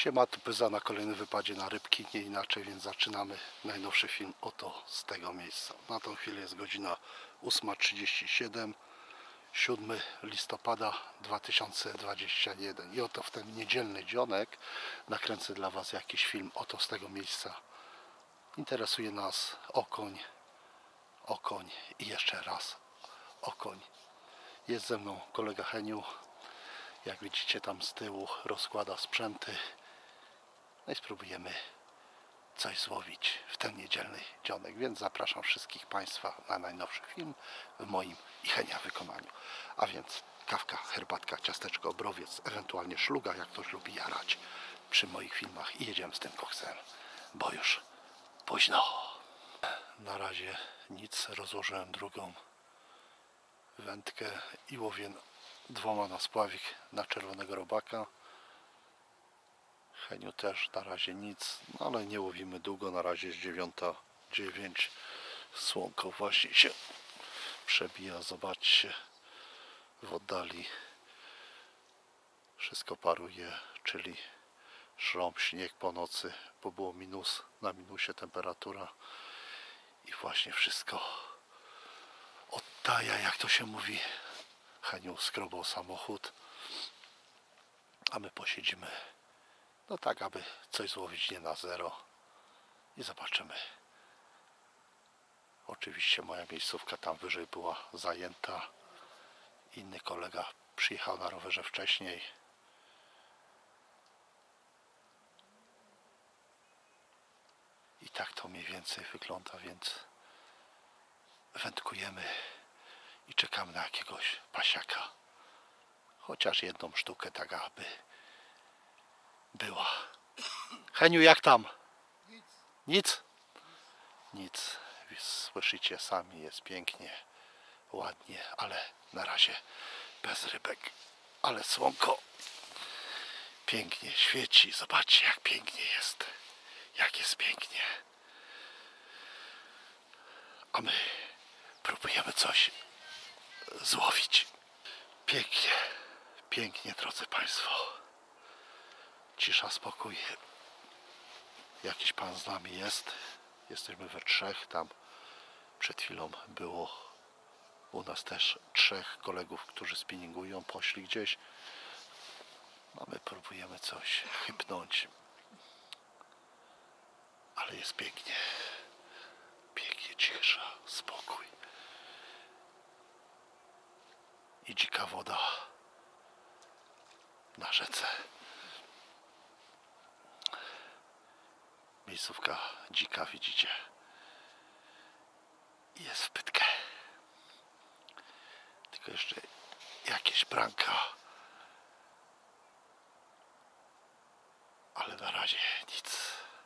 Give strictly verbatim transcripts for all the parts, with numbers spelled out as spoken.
Siema, tu Pyza na kolejnym wypadzie na rybki, nie inaczej, więc zaczynamy najnowszy film oto z tego miejsca. Na tą chwilę jest godzina ósma trzydzieści siedem, siódmego listopada dwa tysiące dwudziestego pierwszego. I oto w ten niedzielny dzionek nakręcę dla Was jakiś film oto z tego miejsca. Interesuje nas okoń, okoń i jeszcze raz okoń. Jest ze mną kolega Heniu. Jak widzicie, tam z tyłu rozkłada sprzęty. No i spróbujemy coś złowić w ten niedzielny dzionek, więc zapraszam wszystkich Państwa na najnowszy film w moim i Henia wykonaniu. A więc kawka, herbatka, ciasteczko, browiec, ewentualnie szluga, jak ktoś lubi jarać przy moich filmach, i jedziemy z tym koksem, bo już późno. Na razie nic, rozłożyłem drugą wędkę i łowię dwoma na spławik na czerwonego robaka. Heniu też na razie nic, no ale nie łowimy długo, na razie jest dziewiąta dziewięć, słonko właśnie się przebija, zobaczcie, w oddali wszystko paruje, czyli szrąb, śnieg po nocy, bo było minus, na minusie temperatura i właśnie wszystko oddaja, jak to się mówi. Heniu skrobał samochód, a my posiedzimy, no tak, aby coś złowić nie na zero, i zobaczymy. Oczywiście moja miejscówka tam wyżej była zajęta, inny kolega przyjechał na rowerze wcześniej. I tak to mniej więcej wygląda, więc wędkujemy i czekamy na jakiegoś pasiaka. Chociaż jedną sztukę, tak aby była. Heniu, jak tam? Nic. Nic? Nic. Słyszycie sami, jest pięknie, ładnie, ale na razie bez rybek. Ale słonko pięknie świeci. Zobaczcie, jak pięknie jest. Jak jest pięknie. A my próbujemy coś złowić. Pięknie, pięknie, drodzy Państwo. Cisza, spokój. Jakiś pan z nami jest. Jesteśmy we trzech. Tam przed chwilą było u nas też trzech kolegów, którzy spinningują, poszli gdzieś. No my próbujemy coś chypnąć. Ale jest pięknie. Pięknie, cisza, spokój. I dzika woda na rzece. Miejscówka dzika, widzicie. Jest w pytkę. Tylko jeszcze jakieś branka. Ale na razie nic.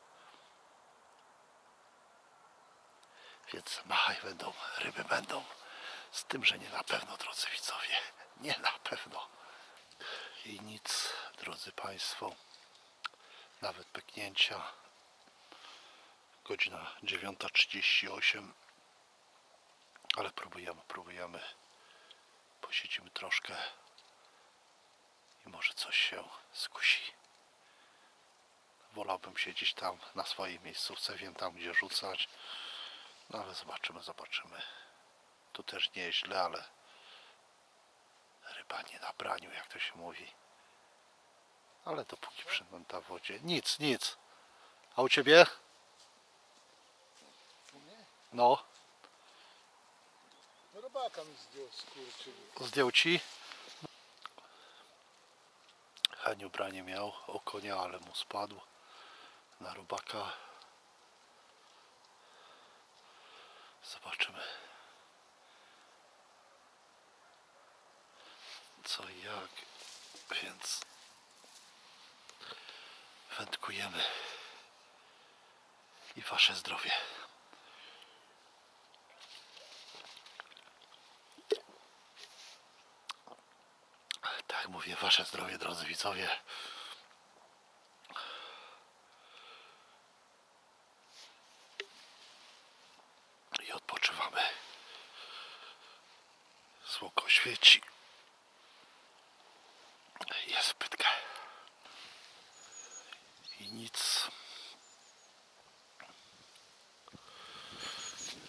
Więc machaj będą, ryby będą. Z tym, że nie na pewno, drodzy widzowie. Nie na pewno. I nic, drodzy Państwo. Nawet pyknięcia. Godzina dziewiąta trzydzieści osiem. Ale próbujemy, próbujemy. Posiedzimy troszkę i może coś się skusi. Wolałbym siedzieć tam na swojej miejscówce, wiem tam gdzie rzucać. No ale zobaczymy, zobaczymy. Tu też nie jest źle, ale ryba nie na braniu, jak to się mówi. Ale dopóki przynęta w wodzie, nic, nic. A u Ciebie? No. Robaka mi zdjął, skurczył. Zdjął Ci? Heniu branie miał o konia, ale mu spadł na robaka. Zobaczymy, co i jak, więc wędkujemy. I Wasze zdrowie. Tak mówię, Wasze zdrowie, drodzy widzowie. I odpoczywamy. Słonko świeci. Jest w pytkę.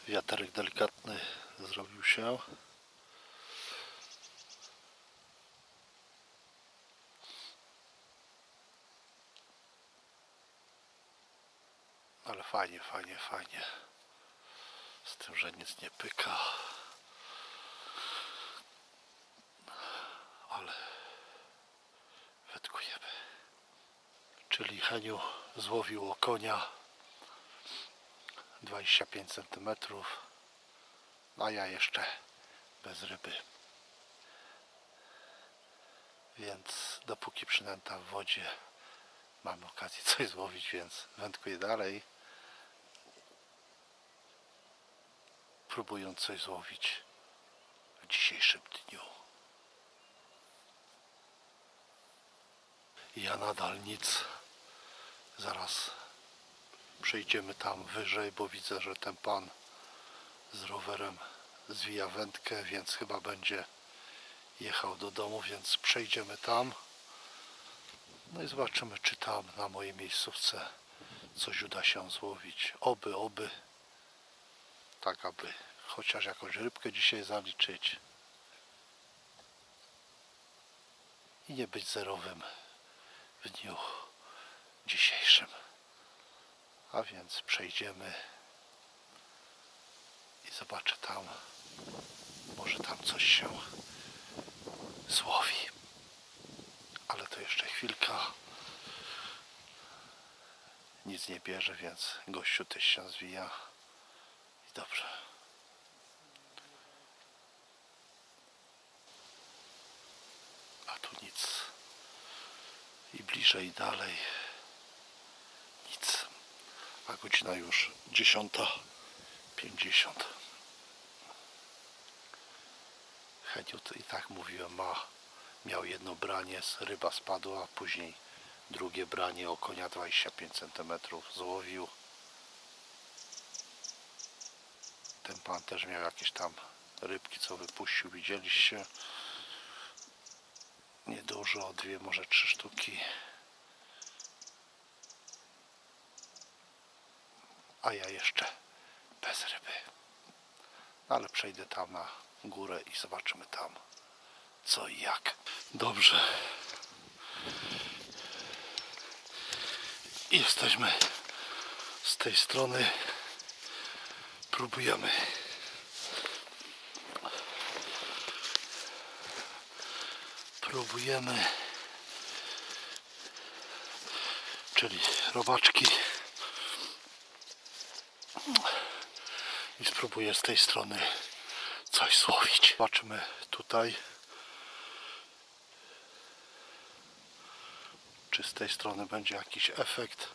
Wiaterek delikatny zrobił się. Ale fajnie, fajnie, fajnie. Z tym, że nic nie pyka. Ale wędkujemy. Czyli Heniu złowił okonia dwadzieścia pięć centymetrów, a ja jeszcze bez ryby. Więc dopóki przynęta w wodzie mamy okazję coś złowić, więc wędkuję dalej, próbując coś złowić w dzisiejszym dniu. Ja nadal nic. Zaraz przejdziemy tam wyżej, bo widzę, że ten pan z rowerem zwija wędkę, więc chyba będzie jechał do domu, więc przejdziemy tam. No i zobaczymy, czy tam na mojej miejscówce coś uda się złowić. Oby, oby. Tak, aby chociaż jakąś rybkę dzisiaj zaliczyć. I nie być zerowym w dniu dzisiejszym. A więc przejdziemy i zobaczę tam, może tam coś się złowi. Ale to jeszcze chwilka. Nic nie bierze, więc gościu też się zwija. I dobrze. A tu nic. I bliżej, i dalej. Nic. A godzina już dziesiąta pięćdziesiąt. Heniu, to i tak mówiłem, ma, miał jedno branie, ryba spadła, później drugie branie okonia dwadzieścia pięć centymetrów złowił. Ten pan też miał jakieś tam rybki, co wypuścił, widzieliście. Niedużo, dwie, może trzy sztuki. A ja jeszcze bez ryby. Ale przejdę tam na górę i zobaczymy tam co i jak. Dobrze. I jesteśmy z tej strony. Próbujemy. Próbujemy. Czyli robaczki. I spróbuję z tej strony coś złowić. Zobaczymy tutaj, czy z tej strony będzie jakiś efekt.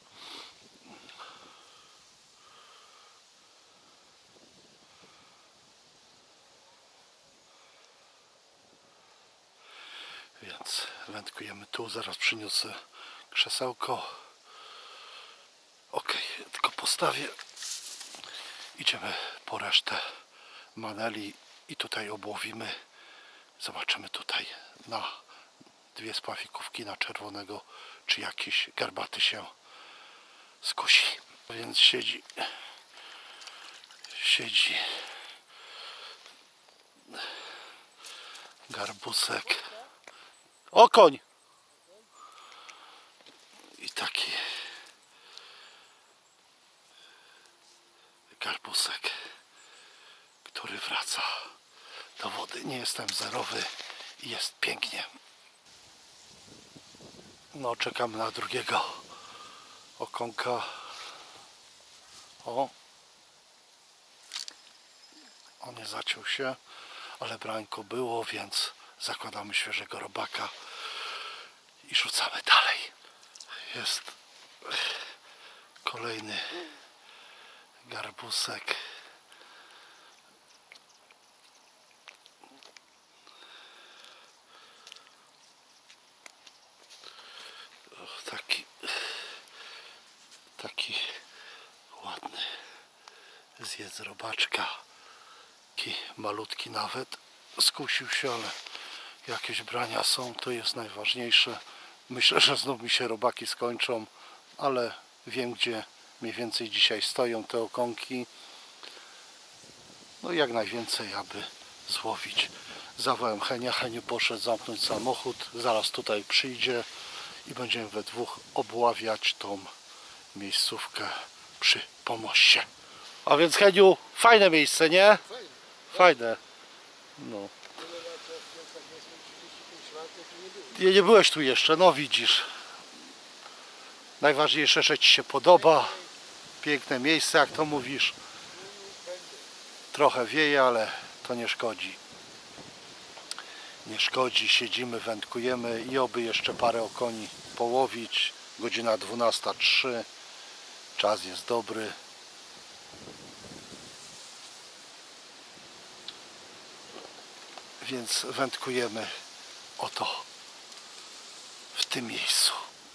Więc wędkujemy tu, zaraz przyniosę krzesełko. Ok, tylko postawię. Idziemy po resztę maneli i tutaj obłowimy. Zobaczymy tutaj na dwie spłafikówki na czerwonego, czy jakiś garbaty się skusi. Więc siedzi siedzi garbusek, okoń i taki garbusek, który wraca do wody. Nie jestem zerowy i jest pięknie. No, czekam na drugiego okonka. O, on nie zaciął się, ale brańko było, więc zakładamy świeżego robaka i rzucamy dalej. Jest kolejny garbusek. O, taki taki ładny zjedz robaczka. Taki malutki nawet. Skusił się, ale jakieś brania są, to jest najważniejsze. Myślę, że znów mi się robaki skończą, ale wiem, gdzie mniej więcej dzisiaj stoją te okonki. no i jak najwięcej, aby złowić. Zawołałem Henia, Heniu poszedł zamknąć samochód, zaraz tutaj przyjdzie i będziemy we dwóch obławiać tą miejscówkę przy pomoście. A więc Heniu, fajne miejsce, nie? Fajnie. Fajne. No. Tyle lat, jak ja tak jestem trzydzieści pięć lat, to tu nie było. Nie, nie byłeś tu jeszcze, no widzisz. Najważniejsze, że ci się podoba. Piękne miejsce, jak to mówisz. Trochę wieje, ale to nie szkodzi. Nie szkodzi, siedzimy, wędkujemy i oby jeszcze parę okoni połowić. Godzina dwunasta trzy. Czas jest dobry. Więc wędkujemy oto w tym miejscu.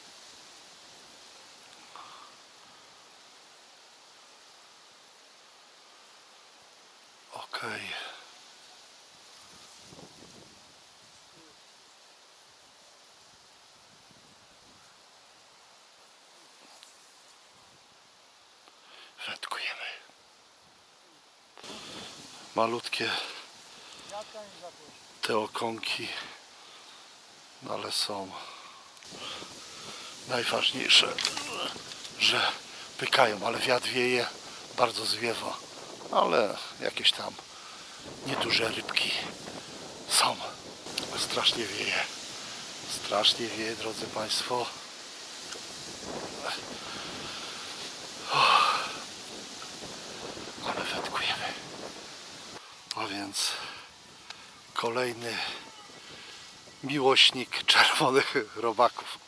Okej. Wędkujemy. Malutkie te okonki, no ale są najważniejsze, że pykają, ale wiatr wieje, bardzo zwiewa, ale jakieś tam nieduże rybki są. Strasznie wieje, strasznie wieje, drodzy Państwo. Ale wędkujemy. A więc kolejny miłośnik czerwonych robaków.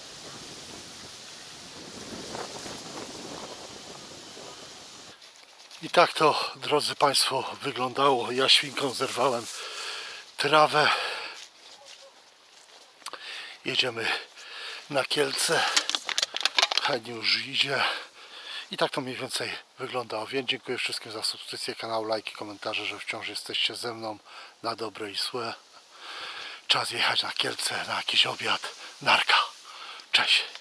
I tak to, drodzy Państwo, wyglądało. Ja świnką zerwałem trawę. Jedziemy na Kielce. Heniu już idzie. I tak to mniej więcej wygląda. Więc dziękuję wszystkim za subskrypcję kanału, lajki, komentarze, że wciąż jesteście ze mną na dobre i złe. Czas jechać na Kielce, na jakiś obiad. Narka. Cześć.